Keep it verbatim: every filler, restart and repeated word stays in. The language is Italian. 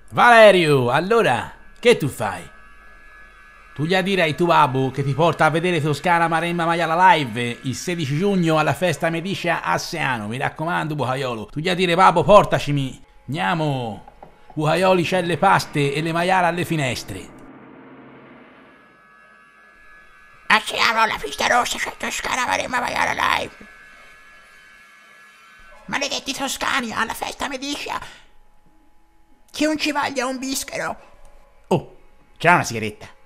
Valerio, allora, che tu fai? Tu gli direi tu babbo che ti porta a vedere Toscana Maremma Maiala Live il sedici giugno alla festa Medicia a Seano. Mi raccomando, bucaiolo. Tu gli dire babbo portacimi. Andiamo. Bucaioli c'è le paste e le maiale alle finestre. A Seano alla pista rossa c'è Toscana Maremma Maiala Live. Maledetti toscani alla festa Medicia. Che non ci voglia un bischero. Oh, c'è una sigaretta.